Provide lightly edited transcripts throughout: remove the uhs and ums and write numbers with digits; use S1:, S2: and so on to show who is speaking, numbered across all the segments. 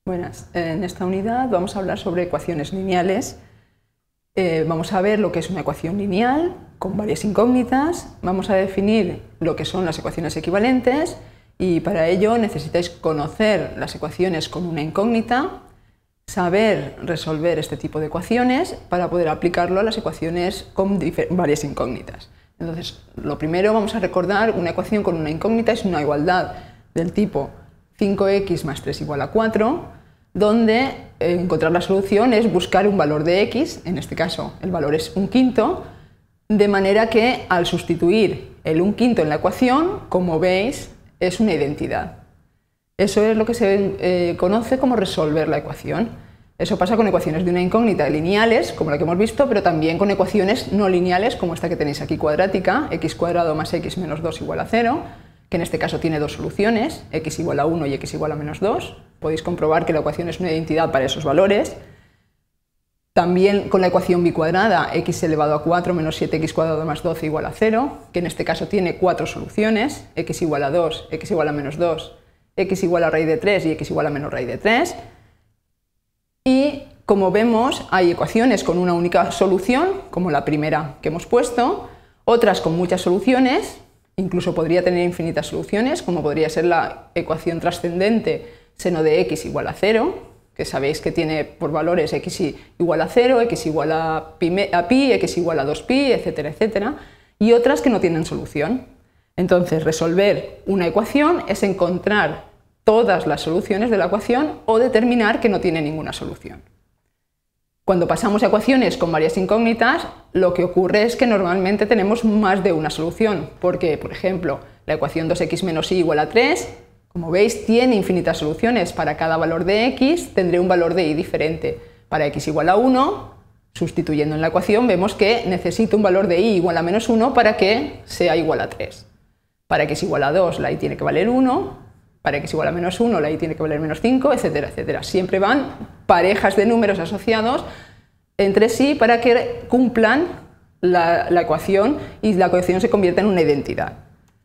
S1: Buenas. En esta unidad vamos a hablar sobre ecuaciones lineales. Vamos a ver lo que es una ecuación lineal con varias incógnitas, vamos a definir lo que son las ecuaciones equivalentes y para ello necesitáis conocer las ecuaciones con una incógnita, saber resolver este tipo de ecuaciones para poder aplicarlo a las ecuaciones con varias incógnitas. Entonces, lo primero vamos a recordar una ecuación con una incógnita es una igualdad del tipo 5x más 3 igual a 4, donde encontrar la solución es buscar un valor de x, en este caso el valor es 1/5, de manera que al sustituir el 1/5 en la ecuación, como veis, es una identidad. Eso es lo que se conoce como resolver la ecuación. Eso pasa con ecuaciones de una incógnita lineales, como la que hemos visto, pero también con ecuaciones no lineales, como esta que tenéis aquí cuadrática, x² más x menos 2 igual a 0, que en este caso tiene dos soluciones, x igual a 1 y x igual a menos 2. Podéis comprobar que la ecuación es una identidad para esos valores. También con la ecuación bicuadrada, x elevado a 4 menos 7x² más 12 igual a 0, que en este caso tiene cuatro soluciones, x igual a 2, x igual a menos 2, x igual a raíz de 3 y x igual a menos raíz de 3. Y como vemos, hay ecuaciones con una única solución, como la primera que hemos puesto, otras con muchas soluciones, incluso podría tener infinitas soluciones, como podría ser la ecuación trascendente seno de x igual a 0, que sabéis que tiene por valores x igual a 0, x igual a pi, x igual a 2pi, etcétera, etcétera, y otras que no tienen solución. Entonces, resolver una ecuación es encontrar todas las soluciones de la ecuación o determinar que no tiene ninguna solución. Cuando pasamos a ecuaciones con varias incógnitas, lo que ocurre es que normalmente tenemos más de una solución, porque, por ejemplo, la ecuación 2x menos y igual a 3, como veis, tiene infinitas soluciones. Para cada valor de x tendré un valor de y diferente. Para x igual a 1, sustituyendo en la ecuación, vemos que necesito un valor de y igual a menos 1 para que sea igual a 3. Para x igual a 2, la y tiene que valer 1. Para x igual a menos 1, la y tiene que valer menos 5, etcétera, etcétera. Siempre van parejas de números asociados entre sí para que cumplan la ecuación y la ecuación se convierta en una identidad.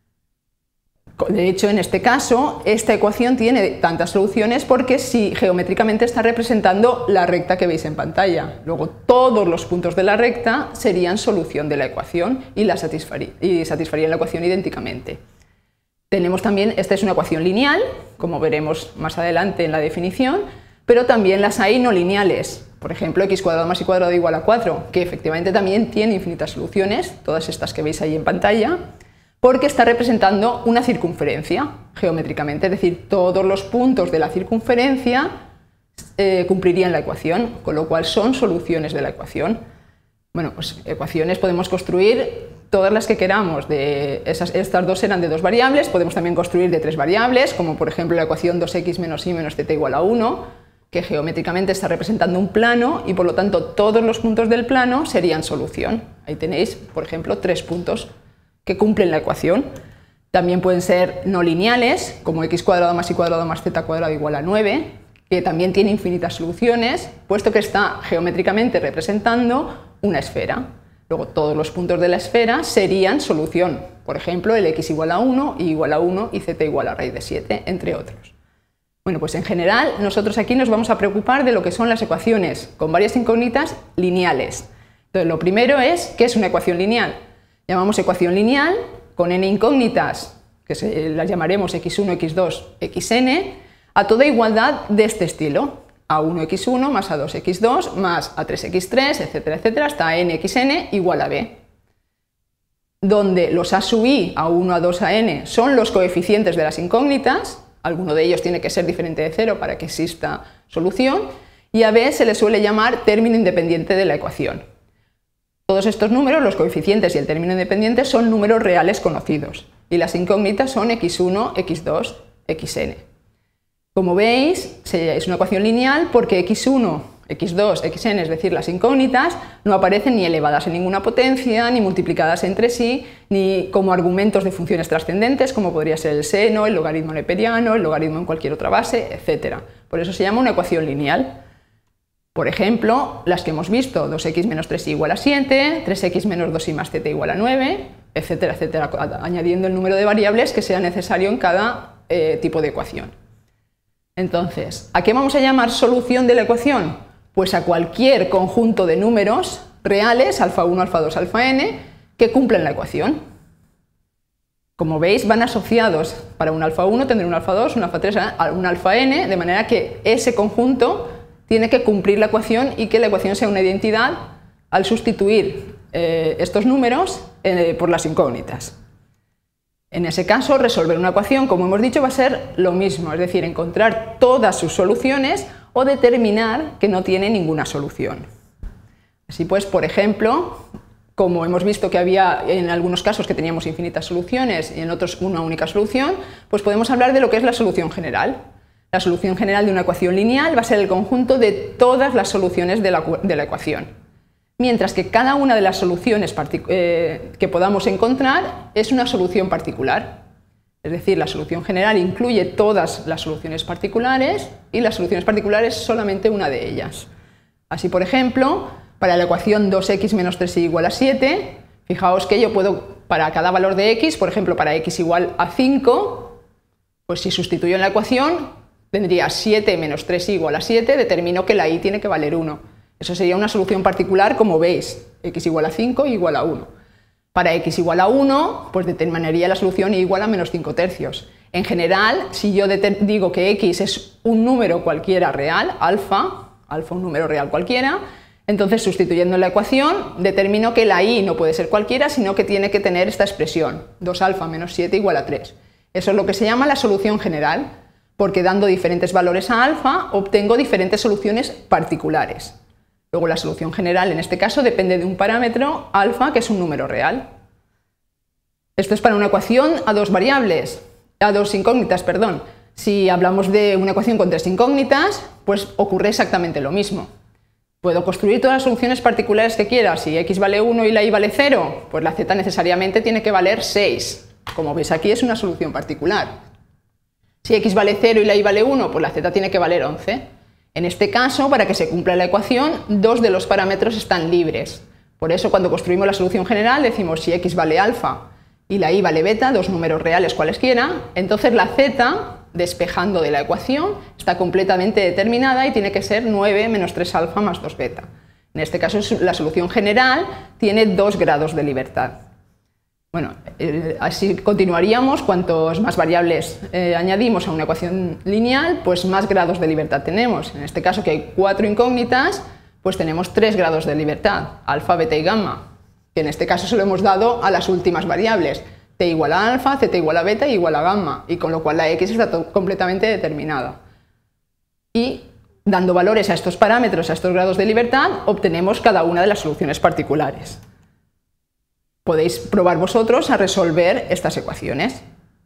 S1: De hecho, en este caso, esta ecuación tiene tantas soluciones porque sí, geométricamente está representando la recta que veis en pantalla. Luego, todos los puntos de la recta serían solución de la ecuación y satisfarían la ecuación idénticamente. Tenemos también, esta es una ecuación lineal, como veremos más adelante en la definición, pero también las hay no lineales. Por ejemplo, x² más y² igual a 4, que efectivamente también tiene infinitas soluciones, todas estas que veis ahí en pantalla, porque está representando una circunferencia geométricamente, es decir, todos los puntos de la circunferencia cumplirían la ecuación, con lo cual son soluciones de la ecuación. Bueno, pues ecuaciones podemos construir todas las que queramos, estas dos eran de dos variables, podemos también construir de tres variables, como por ejemplo la ecuación 2x menos y menos z igual a 1, que geométricamente está representando un plano y por lo tanto todos los puntos del plano serían solución. Ahí tenéis, por ejemplo, tres puntos que cumplen la ecuación. También pueden ser no lineales, como x² más y² más z² igual a 9, que también tiene infinitas soluciones, puesto que está geométricamente representando una esfera. Luego todos los puntos de la esfera serían solución, por ejemplo el x igual a 1, y igual a 1 y z igual a raíz de 7, entre otros. Bueno, pues en general nosotros aquí nos vamos a preocupar de lo que son las ecuaciones con varias incógnitas lineales. Entonces lo primero es, ¿qué es una ecuación lineal? Llamamos ecuación lineal con n incógnitas, que las llamaremos x1, x2, xn, a toda igualdad de este estilo. A1x1 más A2x2 más A3x3, etcétera, etcétera, hasta nxn igual a b, donde los a sub i, A1, A2, a n, son los coeficientes de las incógnitas, alguno de ellos tiene que ser diferente de 0 para que exista solución, y a b se le suele llamar término independiente de la ecuación. Todos estos números, los coeficientes y el término independiente, son números reales conocidos, y las incógnitas son x1, x2, xn. Como veis, es una ecuación lineal porque x1, x2, xn, es decir, las incógnitas, no aparecen ni elevadas en ninguna potencia, ni multiplicadas entre sí, ni como argumentos de funciones trascendentes, como podría ser el seno, el logaritmo neperiano, el logaritmo en cualquier otra base, etc. Por eso se llama una ecuación lineal. Por ejemplo, las que hemos visto, 2x menos 3y igual a 7, 3x menos 2y más z igual a 9, etcétera, etcétera, añadiendo el número de variables que sea necesario en cada tipo de ecuación. Entonces, ¿a qué vamos a llamar solución de la ecuación? Pues a cualquier conjunto de números reales, alfa 1, alfa 2, alfa n, que cumplan la ecuación. Como veis, van asociados. Para un alfa 1 tendré un alfa 2, un alfa 3, un alfa n, de manera que ese conjunto tiene que cumplir la ecuación y que la ecuación sea una identidad al sustituir estos números por las incógnitas. En ese caso, resolver una ecuación, como hemos dicho, va a ser lo mismo, es decir, encontrar todas sus soluciones o determinar que no tiene ninguna solución. Así pues, por ejemplo, como hemos visto que había en algunos casos que teníamos infinitas soluciones y en otros una única solución, pues podemos hablar de lo que es la solución general. La solución general de una ecuación lineal va a ser el conjunto de todas las soluciones de la ecuación. Mientras que cada una de las soluciones que podamos encontrar es una solución particular. Es decir, la solución general incluye todas las soluciones particulares y las soluciones particulares solamente una de ellas. Así, por ejemplo, para la ecuación 2x menos 3y igual a 7, fijaos que yo puedo, para cada valor de x, por ejemplo, para x igual a 5, pues si sustituyo en la ecuación, tendría 7 menos 3y igual a 7, determino que la y tiene que valer 1. Eso sería una solución particular, como veis, x igual a 5 y igual a 1. Para x igual a 1, pues determinaría la solución y igual a menos 5 tercios. En general, si yo digo que x es un número cualquiera real, alfa un número real cualquiera, entonces sustituyendo en la ecuación determino que la y no puede ser cualquiera, sino que tiene que tener esta expresión, 2α menos 7 igual a 3. Eso es lo que se llama la solución general, porque dando diferentes valores a alfa obtengo diferentes soluciones particulares. Luego la solución general en este caso depende de un parámetro, alfa, que es un número real. Esto es para una ecuación a dos incógnitas, perdón. Si hablamos de una ecuación con tres incógnitas, pues ocurre exactamente lo mismo. Puedo construir todas las soluciones particulares que quiera. Si x vale 1 y la y vale 0, pues la z necesariamente tiene que valer 6. Como veis aquí es una solución particular. Si x vale 0 y la y vale 1, pues la z tiene que valer 11. En este caso, para que se cumpla la ecuación, dos de los parámetros están libres. Por eso, cuando construimos la solución general, decimos si x vale alfa y la y vale beta, dos números reales cualesquiera, entonces la z, despejando de la ecuación, está completamente determinada y tiene que ser 9 menos 3 alfa más 2 beta. En este caso, la solución general tiene 2 grados de libertad. Bueno, así continuaríamos. Cuantos más variables añadimos a una ecuación lineal, pues más grados de libertad tenemos. En este caso, que hay 4 incógnitas, pues tenemos 3 grados de libertad, alfa, beta y gamma, que en este caso se lo hemos dado a las últimas variables, t igual a alfa, z igual a beta y igual a gamma, y con lo cual la x está completamente determinada. Y dando valores a estos parámetros, a estos grados de libertad, obtenemos cada una de las soluciones particulares. Podéis probar vosotros a resolver estas ecuaciones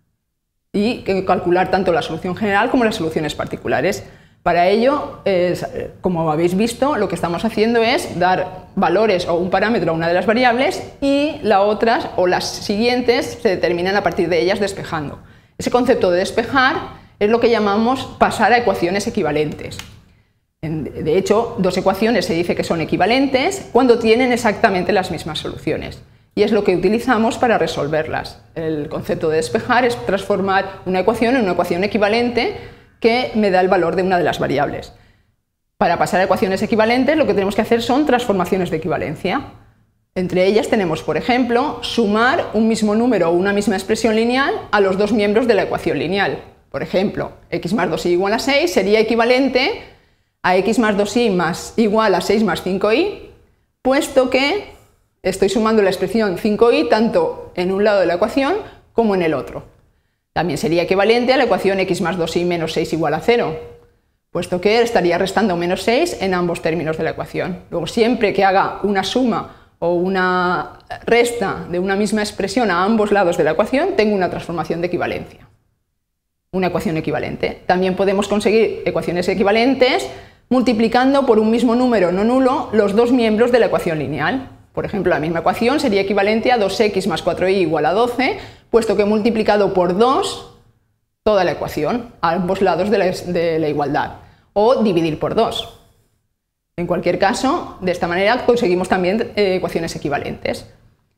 S1: y calcular tanto la solución general como las soluciones particulares. Para ello, como habéis visto, lo que estamos haciendo es dar valores o un parámetro a una de las variables y las otras o las siguientes se determinan a partir de ellas despejando. Ese concepto de despejar es lo que llamamos pasar a ecuaciones equivalentes. De hecho, dos ecuaciones se dice que son equivalentes cuando tienen exactamente las mismas soluciones. Y es lo que utilizamos para resolverlas. El concepto de despejar es transformar una ecuación en una ecuación equivalente que me da el valor de una de las variables. Para pasar a ecuaciones equivalentes lo que tenemos que hacer son transformaciones de equivalencia. Entre ellas tenemos, por ejemplo, sumar un mismo número o una misma expresión lineal a los dos miembros de la ecuación lineal. Por ejemplo, x más 2y igual a 6 sería equivalente a x más 2y más igual a 6 más 5y, puesto que estoy sumando la expresión 5y tanto en un lado de la ecuación como en el otro. También sería equivalente a la ecuación x más 2y menos 6 igual a 0, puesto que estaría restando menos 6 en ambos términos de la ecuación. Luego, siempre que haga una suma o una resta de una misma expresión a ambos lados de la ecuación, tengo una transformación de equivalencia. Una ecuación equivalente. También podemos conseguir ecuaciones equivalentes multiplicando por un mismo número no nulo los dos miembros de la ecuación lineal. Por ejemplo, la misma ecuación sería equivalente a 2x más 4y igual a 12, puesto que he multiplicado por 2 toda la ecuación, a ambos lados de la igualdad, o dividir por 2. En cualquier caso, de esta manera conseguimos también ecuaciones equivalentes.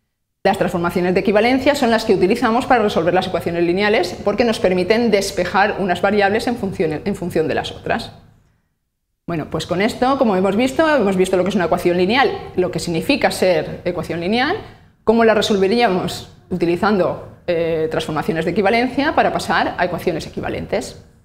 S1: Las transformaciones de equivalencia son las que utilizamos para resolver las ecuaciones lineales porque nos permiten despejar unas variables en función de las otras. Bueno, pues con esto, como hemos visto lo que es una ecuación lineal, lo que significa ser ecuación lineal, cómo la resolveríamos utilizando transformaciones de equivalencia para pasar a ecuaciones equivalentes.